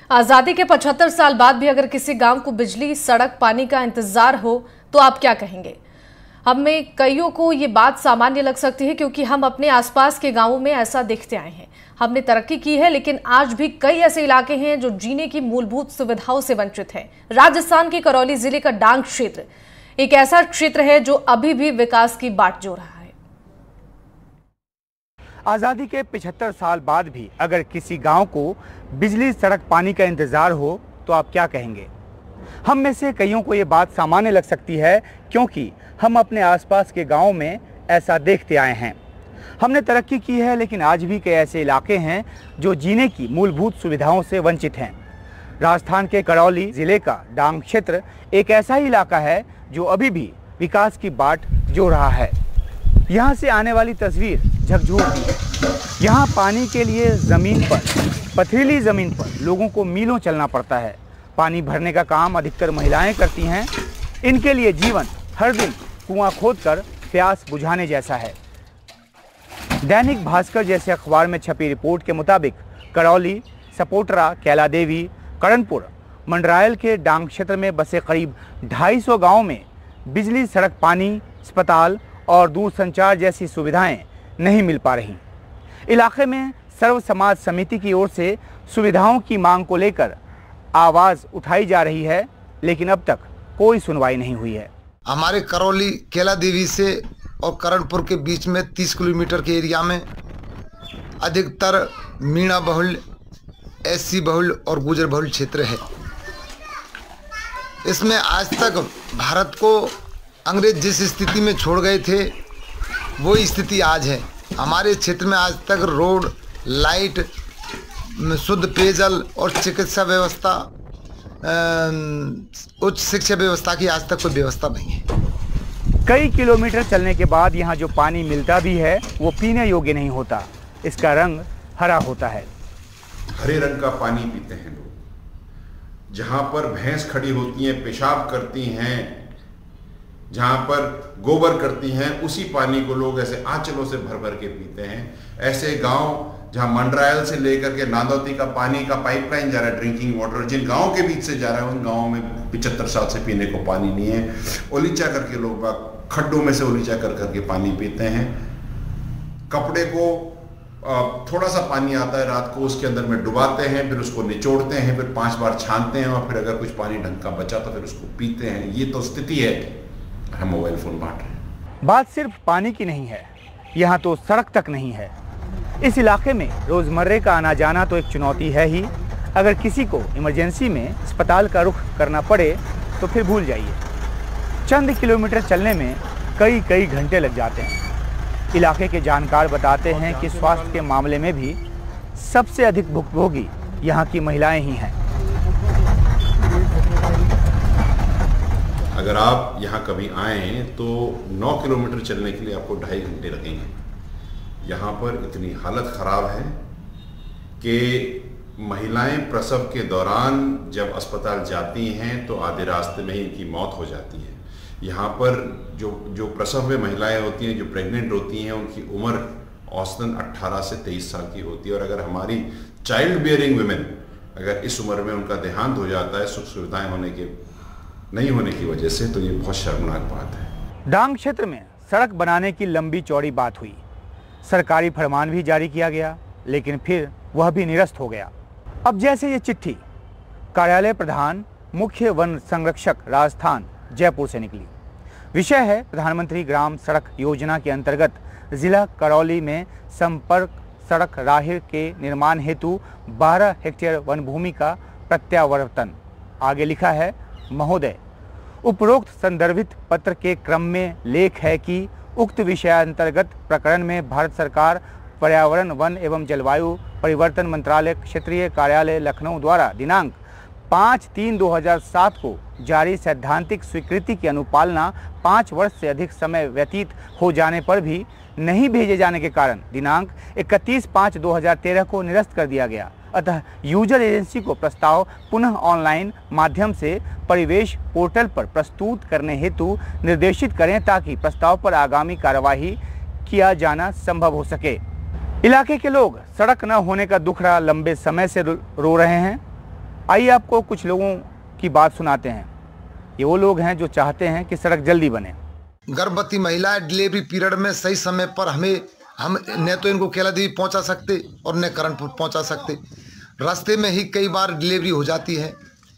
आजादी के 75 साल बाद भी अगर किसी गांव को बिजली, सड़क, पानी का इंतजार हो तो आप क्या कहेंगे? हम में कईयों को ये बात सामान्य लग सकती है क्योंकि हम अपने आसपास के गांवों में ऐसा देखते आए हैं। हमने तरक्की की है, लेकिन आज भी कई ऐसे इलाके हैं जो जीने की मूलभूत सुविधाओं से वंचित हैं। राजस्थान के करौली जिले का डांग क्षेत्र एक ऐसा क्षेत्र है जो अभी भी विकास की बाट जोड़ रहा है। आज़ादी के 75 साल बाद भी अगर किसी गांव को बिजली, सड़क, पानी का इंतजार हो तो आप क्या कहेंगे? हम में से कईयों को ये बात सामान्य लग सकती है क्योंकि हम अपने आसपास के गांवों में ऐसा देखते आए हैं। हमने तरक्की की है, लेकिन आज भी कई ऐसे इलाके हैं जो जीने की मूलभूत सुविधाओं से वंचित हैं। राजस्थान के करौली जिले का डांग क्षेत्र एक ऐसा ही इलाका है जो अभी भी विकास की बाट जोड़ रहा है। यहाँ से आने वाली तस्वीर झकझोरती है। यहाँ पानी के लिए ज़मीन पर, पथरीली ज़मीन पर लोगों को मीलों चलना पड़ता है। पानी भरने का काम अधिकतर महिलाएं करती हैं। इनके लिए जीवन हर दिन कुआं खोदकर प्यास बुझाने जैसा है। दैनिक भास्कर जैसे अखबार में छपी रिपोर्ट के मुताबिक करौली, सपोटरा, कैला देवी, करणपुर, मंडरायल के डांग क्षेत्र में बसे करीब 250 गाँव में बिजली, सड़क, पानी, अस्पताल और दूरसंचार जैसी सुविधाएं नहीं मिल पा रही। इलाके में सर्व समाज समिति की ओर से सुविधाओं की मांग को लेकर आवाज़ उठाई जा रही है, लेकिन अब तक कोई सुनवाई नहीं हुई है। हमारे करौली, कैला देवी से और करणपुर के बीच में 30 किलोमीटर के एरिया में अधिकतर मीणा बहुल, एससी बहुल और गुजर बहुल क्षेत्र है। इसमें आज तक भारत को अंग्रेज जिस स्थिति में छोड़ गए थे वो स्थिति आज है। हमारे क्षेत्र में आज तक रोड, लाइट, शुद्ध पेयजल और चिकित्सा व्यवस्था, उच्च शिक्षा व्यवस्था की आज तक कोई व्यवस्था नहीं है। कई किलोमीटर चलने के बाद यहाँ जो पानी मिलता भी है वो पीने योग्य नहीं होता। इसका रंग हरा होता है। हरे रंग का पानी पीते हैं लोग। जहाँ पर भैंस खड़ी होती हैं, पेशाब करती हैं, जहाँ पर गोबर करती हैं, उसी पानी को लोग ऐसे आंचलों से भर भर के पीते हैं। ऐसे गांव जहाँ मंडरायल से लेकर के नांदौती का पानी का पाइपलाइन जा रहा है, ड्रिंकिंग वाटर जिन गांवों के बीच से जा रहा है, उन गांवों में 75 साल से पीने को पानी नहीं है। ओलीचा करके लोग खड्डों में से ओलीचा कर करके पानी पीते हैं। कपड़े को थोड़ा सा पानी आता है रात को, उसके अंदर में डुबाते हैं, फिर उसको निचोड़ते हैं, फिर 5 बार छानते हैं और फिर अगर कुछ पानी ढंग का बचा तो फिर उसको पीते हैं। ये तो स्थिति है। हम मोबाइल फोन बांट रहे हैं। बात सिर्फ पानी की नहीं है, यहाँ तो सड़क तक नहीं है। इस इलाके में रोजमर्रे का आना जाना तो एक चुनौती है ही। अगर किसी को इमरजेंसी में अस्पताल का रुख करना पड़े तो फिर भूल जाइए। चंद किलोमीटर चलने में कई घंटे लग जाते हैं। इलाके के जानकार बताते हैं कि स्वास्थ्य के मामले में भी सबसे अधिक भुगतभोगी यहाँ की महिलाएं ही हैं। अगर आप यहाँ कभी आएँ तो 9 किलोमीटर चलने के लिए आपको 2.5 घंटे लगेंगे। यहाँ पर इतनी हालत ख़राब है कि महिलाएं प्रसव के दौरान जब अस्पताल जाती हैं तो आधे रास्ते में ही इनकी मौत हो जाती है। यहाँ पर जो प्रसव में महिलाएं होती हैं, जो प्रेग्नेंट होती हैं, उनकी उम्र औसतन 18 से 23 साल की होती है। और अगर हमारी चाइल्ड बियरिंग वुमेन अगर इस उम्र में उनका देहांत हो जाता है सुख सुविधाएँ नहीं होने की वजह से, तो ये बहुत शर्मनाक बात है। डांग क्षेत्र में सड़क बनाने की लंबी चौड़ी बात हुई, सरकारी फरमान भी जारी किया गया, लेकिन फिर वह भी निरस्त हो गया। अब जैसे ये चिट्ठी कार्यालय प्रधान मुख्य वन संरक्षक राजस्थान जयपुर से निकली। विषय है प्रधानमंत्री ग्राम सड़क योजना के अंतर्गत जिला करौली में संपर्क सड़क राहेर के निर्माण हेतु 12 हेक्टेयर वन भूमि का प्रत्यावर्तन। आगे लिखा है, महोदय, उपरोक्त संदर्भित पत्र के क्रम में लेख है कि उक्त विषयांतर्गत प्रकरण में भारत सरकार पर्यावरण, वन एवं जलवायु परिवर्तन मंत्रालय क्षेत्रीय कार्यालय लखनऊ द्वारा दिनांक 5/3/2007 को जारी सैद्धांतिक स्वीकृति की अनुपालना 5 वर्ष से अधिक समय व्यतीत हो जाने पर भी नहीं भेजे जाने के कारण दिनांक 31/5/2013 को निरस्त कर दिया गया। अतः यूजर एजेंसी को प्रस्ताव पुनः ऑनलाइन माध्यम से परिवेश पोर्टल पर प्रस्तुत करने हेतु निर्देशित करें ताकि प्रस्ताव पर आगामी कार्यवाही किया जाना संभव हो सके। इलाके के लोग सड़क न होने का दुखड़ा लंबे समय से रो रहे हैं। आइए आपको कुछ लोगों की बात सुनाते हैं। ये वो लोग हैं जो चाहते हैं कि सड़क जल्दी बने। गर्भवती महिलाएं डिलीवरी पीरियड में सही समय पर हम न तो इनको केला देवी पहुंचा सकते और न करनपुर पहुंचा सकते। रास्ते में ही कई बार डिलीवरी हो जाती है।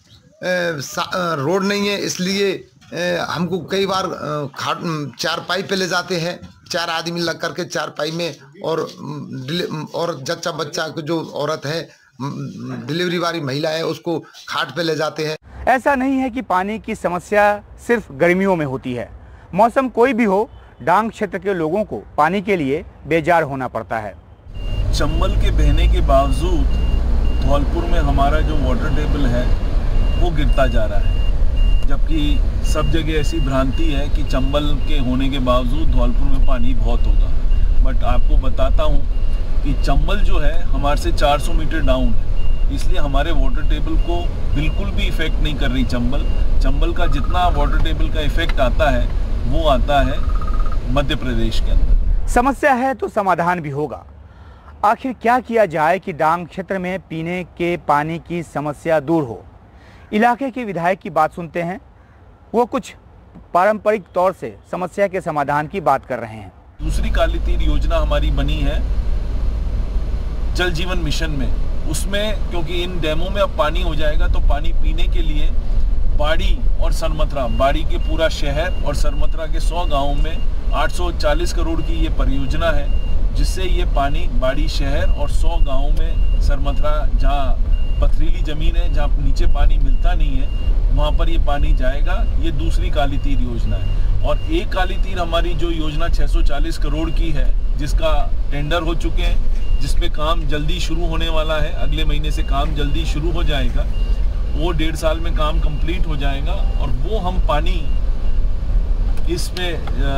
रोड नहीं है, इसलिए हमको कई बार चारपाई पे ले जाते हैं, 4 आदमी लग करके चारपाई में, और जच्चा बच्चा जो औरत है, डिलीवरी वाली महिला है, उसको खाट पे ले जाते हैं। ऐसा नहीं है कि पानी की समस्या सिर्फ गर्मियों में होती है। मौसम कोई भी हो, डांग क्षेत्र के लोगों को पानी के लिए बेजार होना पड़ता है। चंबल के बहने के बावजूद धौलपुर में हमारा जो वाटर टेबल है वो गिरता जा रहा है, जबकि सब जगह ऐसी भ्रांति है कि चंबल के होने के बावजूद धौलपुर में पानी बहुत होगा। बट आपको बताता हूँ कि चंबल जो है हमारे से 400 मीटर डाउन है, इसलिए हमारे वाटर टेबल को बिल्कुल भी इफ़ेक्ट नहीं कर रही चंबल का जितना वाटर टेबल का इफ़ेक्ट आता है वो आता है मध्य प्रदेश के अंदर। समस्या है तो समाधान भी होगा। आखिर क्या किया जाए कि डांग क्षेत्र में पीने के पानी की समस्या दूर हो। इलाके के विधायक की बात सुनते हैं। वो कुछ पारंपरिक तौर से समस्या के समाधान की बात कर रहे हैं। दूसरी काली तीर योजना हमारी बनी है जल जीवन मिशन में। उसमें क्योंकि इन डैमों में अब पानी हो जाएगा तो पानी पीने के लिए बाड़ी और सरमथरा, बाड़ी के पूरा शहर और सरमथरा के 100 गाँव में 840 करोड़ की ये परियोजना है, जिससे ये पानी बाड़ी शहर और 100 गाँव में, सरमथरा जहाँ पथरीली ज़मीन है, जहाँ नीचे पानी मिलता नहीं है, वहाँ पर ये पानी जाएगा। ये दूसरी काली तीर योजना है। और एक काली तीर हमारी जो योजना 640 करोड़ की है, जिसका टेंडर हो चुके हैं, जिस पे काम जल्दी शुरू होने वाला है, अगले महीने से काम जल्दी शुरू हो जाएगा। वो 1.5 साल में काम कंप्लीट हो जाएगा और वो हम पानी इसमें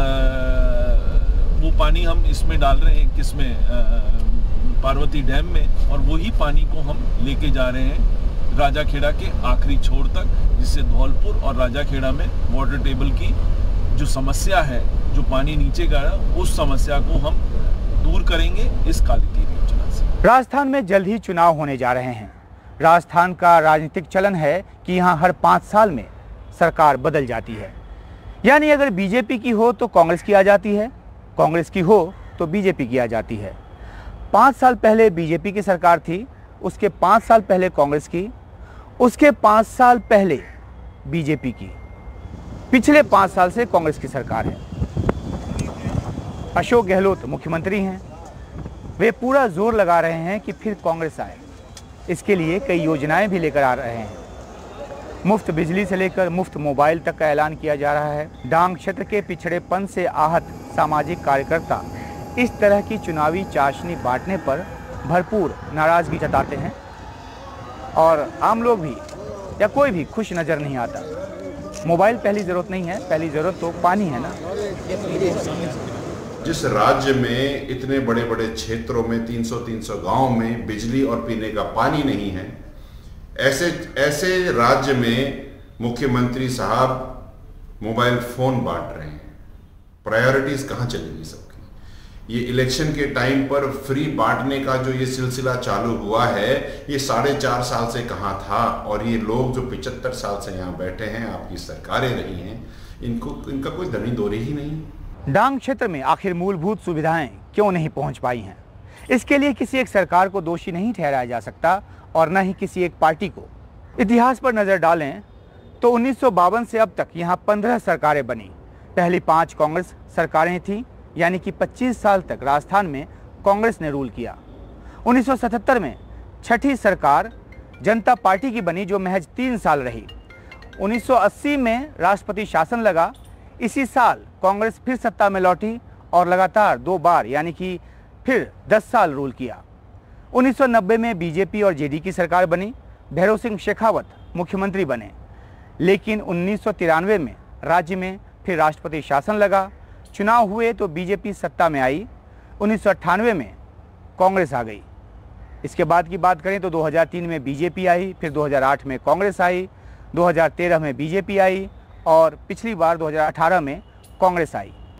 वो पानी हम इसमें डाल रहे हैं, किसमें, पार्वती डैम में, और वही पानी को हम लेके जा रहे हैं राजाखेड़ा के आखिरी छोर तक, जिससे धौलपुर और राजाखेड़ा में वाटर टेबल की जो समस्या है, जो पानी नीचे गया, उस समस्या को हम दूर करेंगे इस काली तीर योजना से। राजस्थान में जल्द ही चुनाव होने जा रहे हैं। राजस्थान का राजनीतिक चलन है कि यहाँ हर 5 साल में सरकार बदल जाती है। यानी अगर बीजेपी की हो तो कांग्रेस की आ जाती है, कांग्रेस की हो तो बीजेपी की आ जाती है। 5 साल पहले बीजेपी की सरकार थी, उसके 5 साल पहले कांग्रेस की, उसके 5 साल पहले बीजेपी की, पिछले 5 साल से कांग्रेस की सरकार है। अशोक गहलोत मुख्यमंत्री हैं। वे पूरा जोर लगा रहे हैं कि फिर कांग्रेस आए। इसके लिए कई योजनाएं भी लेकर आ रहे हैं। मुफ्त बिजली से लेकर मुफ्त मोबाइल तक का ऐलान किया जा रहा है। डांग क्षेत्र के पिछड़ेपन से आहत सामाजिक कार्यकर्ता इस तरह की चुनावी चाशनी बांटने पर भरपूर नाराजगी जताते हैं और आम लोग भी या कोई भी खुश नजर नहीं आता। मोबाइल पहली ज़रूरत नहीं है, पहली ज़रूरत तो पानी है ना। जिस राज्य में इतने बड़े बड़े क्षेत्रों में 300 गांव में बिजली और पीने का पानी नहीं है, ऐसे राज्य में मुख्यमंत्री साहब मोबाइल फ़ोन बांट रहे हैं। प्रायोरिटीज़ कहाँ चलेगी सबकी? ये इलेक्शन के टाइम पर फ्री बांटने का जो ये सिलसिला चालू हुआ है, ये 4.5 साल से कहाँ था? और ये लोग जो 75 साल से यहाँ बैठे हैं, आपकी सरकारें रही हैं, इनका कोई दनी दौरी ही नहीं। डांग क्षेत्र में आखिर मूलभूत सुविधाएं क्यों नहीं पहुंच पाई हैं? इसके लिए किसी एक सरकार को दोषी नहीं ठहराया जा सकता और न ही किसी एक पार्टी को। इतिहास पर नज़र डालें तो 1952 से अब तक यहाँ 15 सरकारें बनी। पहली 5 कांग्रेस सरकारें थीं, यानी कि 25 साल तक राजस्थान में कांग्रेस ने रूल किया। 1977 में छठी सरकार जनता पार्टी की बनी, जो महज 3 साल रही। 1980 में राष्ट्रपति शासन लगा। इसी साल कांग्रेस फिर सत्ता में लौटी और लगातार 2 बार यानी कि फिर 10 साल रूल किया। 1990 में बीजेपी और जेडी की सरकार बनी। भैरव सिंह शेखावत मुख्यमंत्री बने। लेकिन 1993 में राज्य में फिर राष्ट्रपति शासन लगा। चुनाव हुए तो बीजेपी सत्ता में आई। 1998 में कांग्रेस आ गई। इसके बाद की बात करें तो 2003 में बीजेपी आई, फिर 2008 में कांग्रेस आई, 2013 में बीजेपी आई और पिछली बार 2018 में कांग्रेस आई।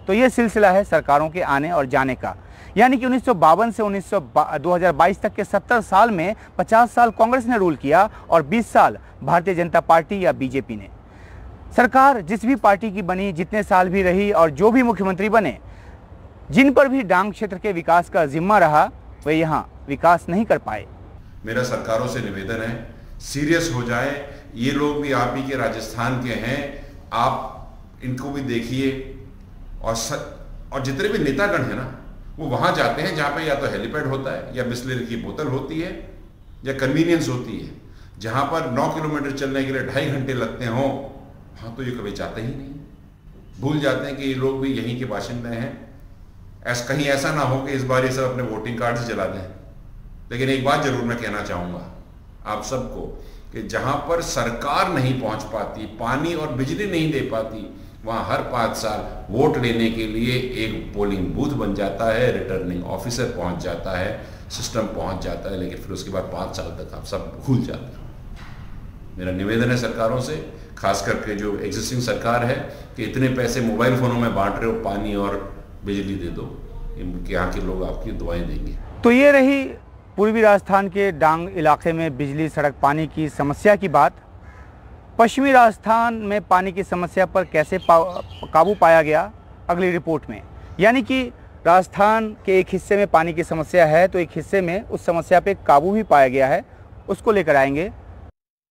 तो ये सिलसिला है सरकारों के आने और जाने का। यानी कि 1952 से 2022 तक के 70 साल में 50 साल कांग्रेस ने रूल किया और 20 साल भारतीय जनता पार्टी या बीजेपी ने। सरकार जिस भी पार्टी की बनी, जितने साल भी रही और जो भी मुख्यमंत्री बने, जिन पर भी डांग क्षेत्र के विकास का जिम्मा रहा, वे यहाँ विकास नहीं कर पाए। मेरा सरकारों से निवेदन है, सीरियस हो जाए। ये लोग भी आप ही के राजस्थान के हैं, आप इनको भी देखिए। और जितने भी नेतागण हैं ना, वो वहां जाते हैं जहां पे या तो हेलीपैड होता है या बिस्लरी की बोतल होती है या कन्वीनियंस होती है। जहां पर 9 किलोमीटर चलने के लिए 2.5 घंटे लगते हों, वहां तो ये कभी जाते ही नहीं। भूल जाते हैं कि ये लोग भी यहीं के बाशिंदे हैं। कहीं ऐसा ना हो कि इस बार ये सब अपने वोटिंग कार्ड से जला दें। लेकिन एक बात जरूर मैं कहना चाहूँगा आप सबको कि जहाँ पर सरकार नहीं पहुँच पाती, पानी और बिजली नहीं दे पाती, वहाँ हर 5 साल वोट लेने के लिए एक पोलिंग बूथ बन जाता है, रिटर्निंग ऑफिसर पहुँच जाता है, सिस्टम पहुँच जाता है, लेकिन फिर उसके बाद 5 साल तक आप सब भूल जाते हैं। मेरा निवेदन है सरकारों से, खास करके जो एग्जिस्टिंग सरकार है, कि इतने पैसे मोबाइल फ़ोनों में बांट रहे हो, पानी और बिजली दे दो, यहाँ के लोग आपकी दुआएं देंगे। तो ये रही पूर्वी राजस्थान के डांग इलाके में बिजली, सड़क, पानी की समस्या की बात। पश्चिमी राजस्थान में पानी की समस्या पर कैसे काबू पाया गया, अगली रिपोर्ट में। यानी कि राजस्थान के एक हिस्से में पानी की समस्या है तो एक हिस्से में उस समस्या पे काबू भी पाया गया है, उसको लेकर आएंगे